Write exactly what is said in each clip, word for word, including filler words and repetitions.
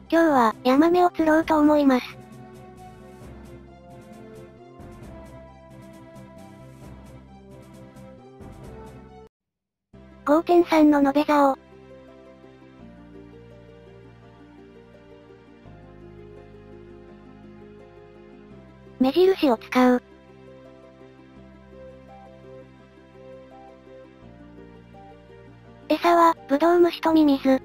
今日は、ヤマメを釣ろうと思います。ごてんさん の延べ竿。目印を使う。餌は、ブドウ虫とミミズ。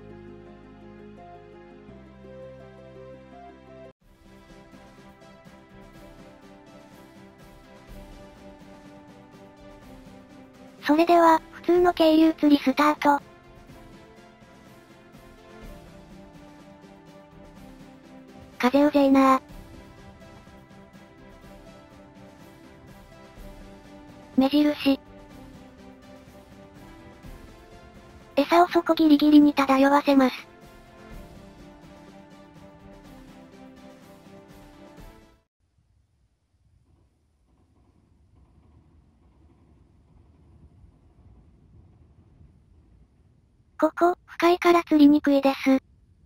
それでは、普通の渓流釣りスタート。風うぜえなー。目印。餌を底ギリギリに漂わせます。ここ、深いから釣りにくいです。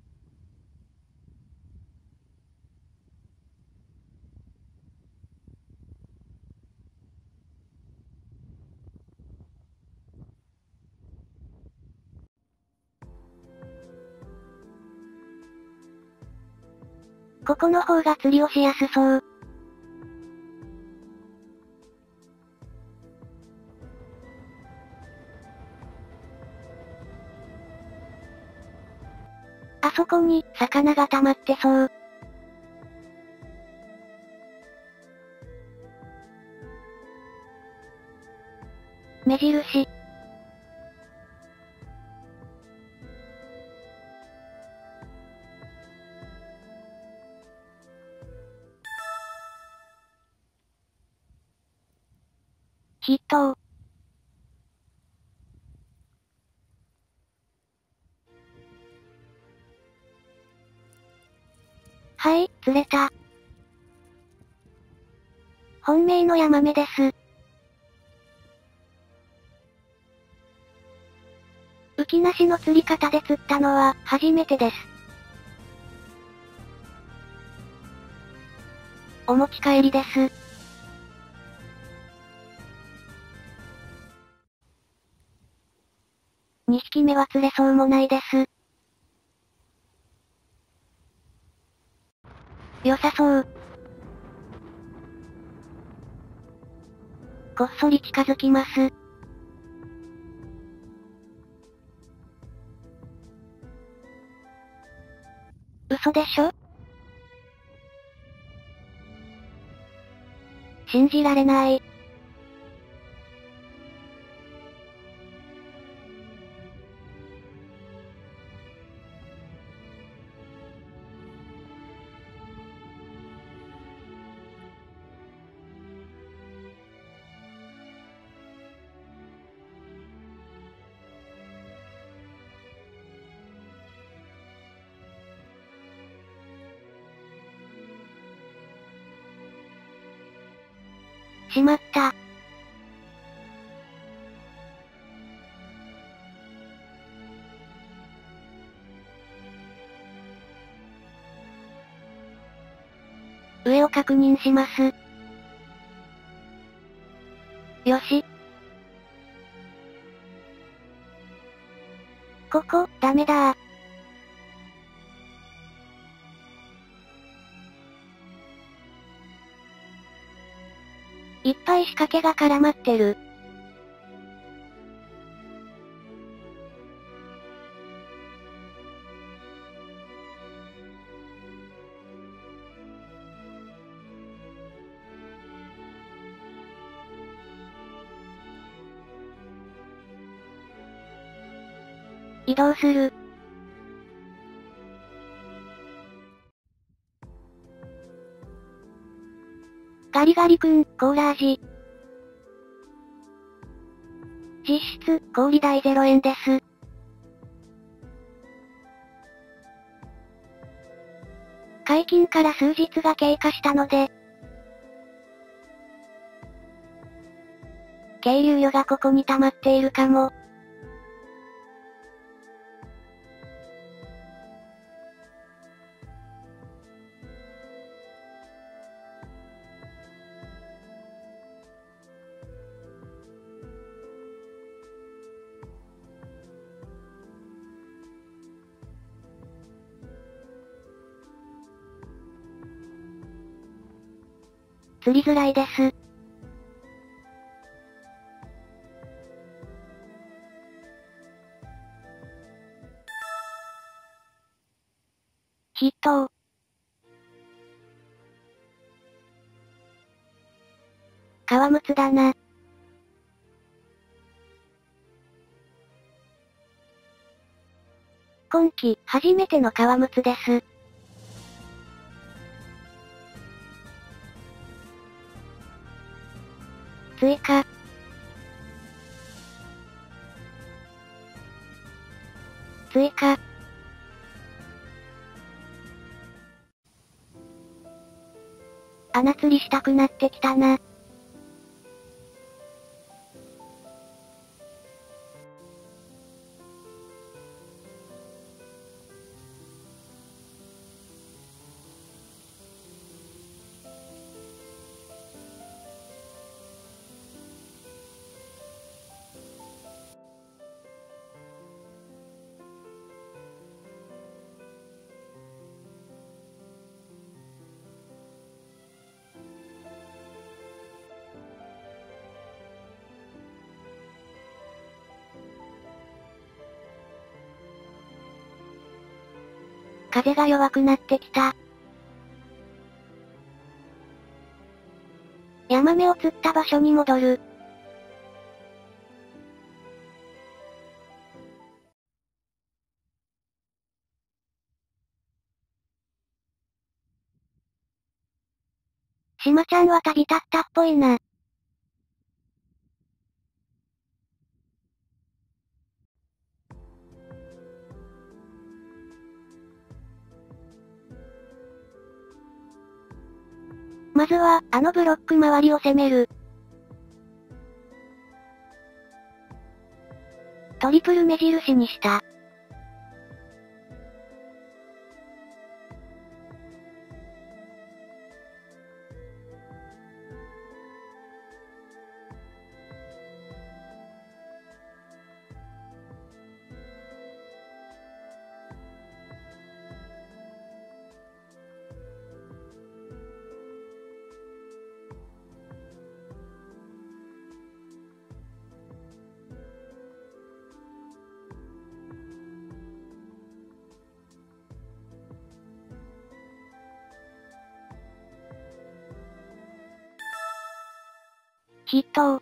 ここの方が釣りをしやすそう。あそこに、魚が溜まってそう。目印。ヒット。はい、釣れた。本命のヤマメです。浮きなしの釣り方で釣ったのは、初めてです。お持ち帰りです。にひきめは釣れそうもないです。良さそう。こっそり近づきます。嘘でしょ？信じられない。しまった。上を確認します。よし。ここ、ダメだー。いっぱい仕掛けが絡まってる。移動する。ガリガリ君、コーラ味。実質、氷代ゼロえんです。解禁から数日が経過したので、渓流魚がここに溜まっているかも。 釣りづらいです。筆頭。革むつだな。今季、初めての革むつです。追加。追加。穴釣りしたくなってきたな。風が弱くなってきた。ヤマメを釣った場所に戻る。しまちゃんは旅立ったっぽいな。まずは、あのブロック周りを攻める。トリプル目印にした。筆頭。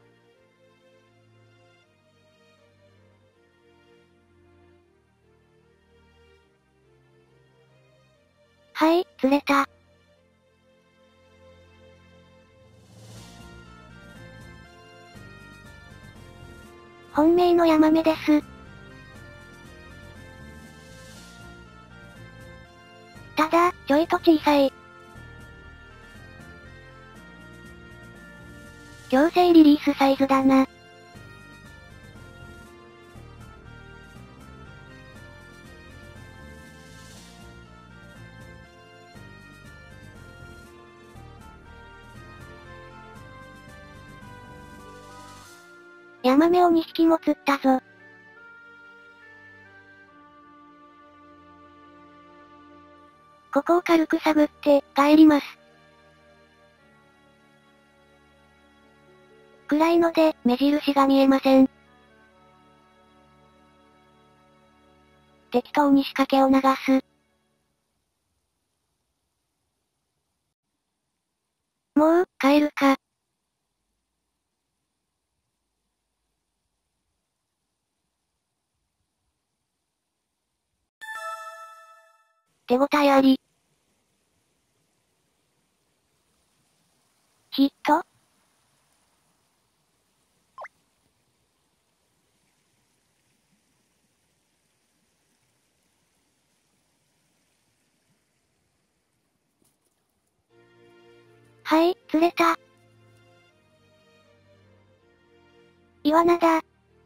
はい、釣れた。本命のヤマメです。ただ、ちょいと小さい。強制リリースサイズだな。ヤマメをにひきも釣ったぞ。ここを軽く探って、帰ります。暗いので、目印が見えません。適当に仕掛けを流す。もう、帰るか。手応えあり。ヒット？はい、釣れた。イワナだ。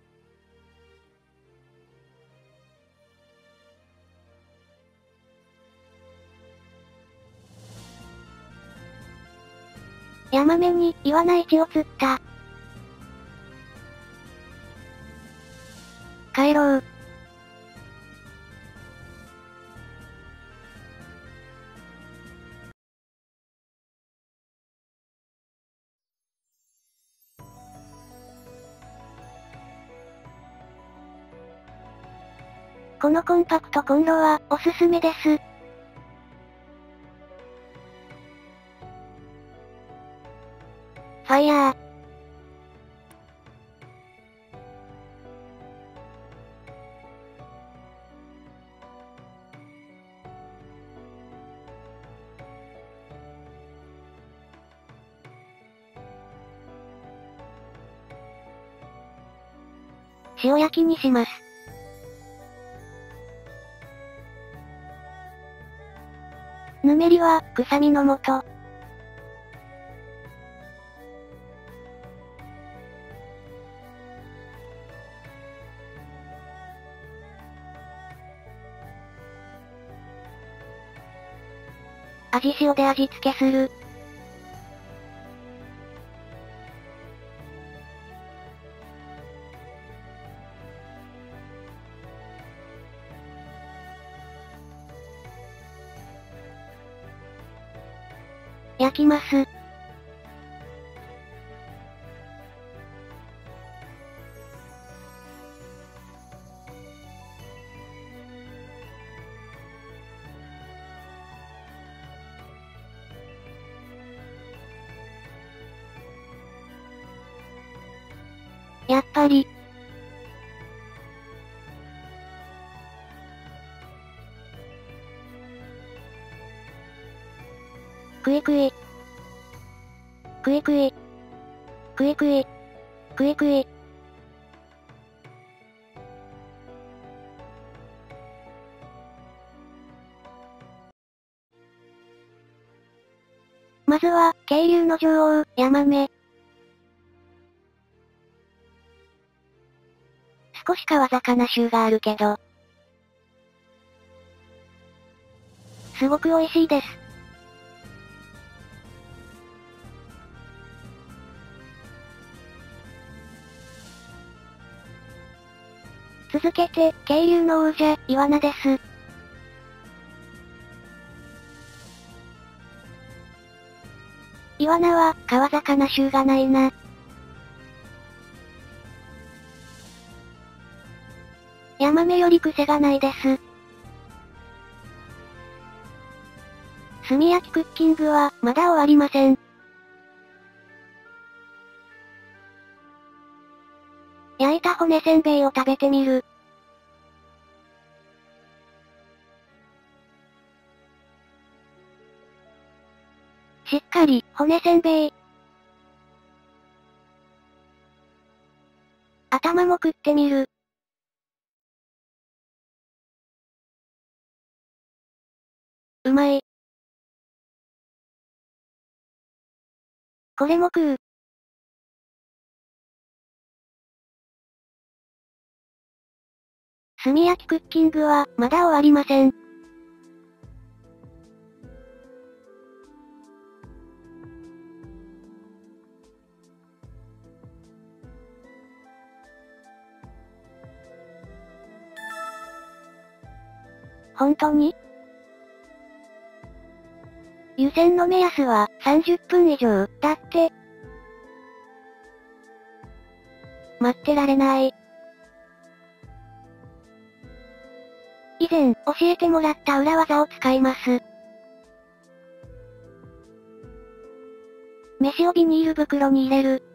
ヤマメに、イワナいちを釣った。帰ろう。 このコンパクトコンロは、おすすめです。ファイヤー。塩焼きにします。ぬめりは、臭みのもと。味塩で味付けする。焼きます。やっぱり。クイクイ。クイクイ。クイクイ。クイクイ。まずは、渓流の女王、ヤマメ。少し川魚臭があるけど。すごく美味しいです。続けて、渓流の王者、イワナです。イワナは、川魚臭がないな。ヤマメより癖がないです。炭焼きクッキングは、まだ終わりません。焼いた骨せんべいを食べてみる。しっかり、骨せんべい。頭も食ってみる。うまい。これも食う。炭焼きクッキングは、まだ終わりません。本当に？湯煎の目安は、さんじゅっぷん以上、だって。待ってられない。以前、教えてもらった裏技を使います。飯をビニール袋に入れる。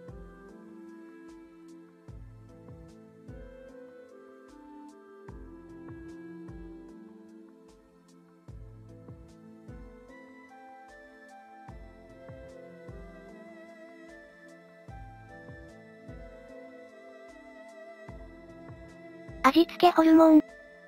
味付けホルモン。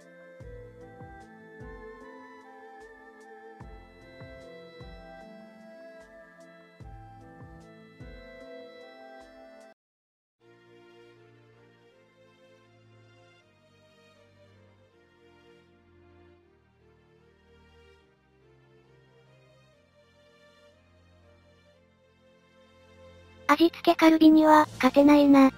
味付けカルビには、勝てないな。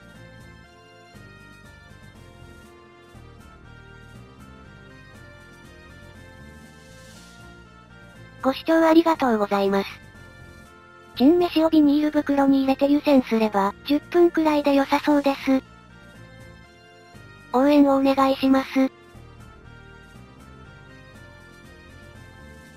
ご視聴ありがとうございます。チン飯をビニール袋に入れて湯煎すれば、じゅっぷんくらいで良さそうです。応援をお願いします。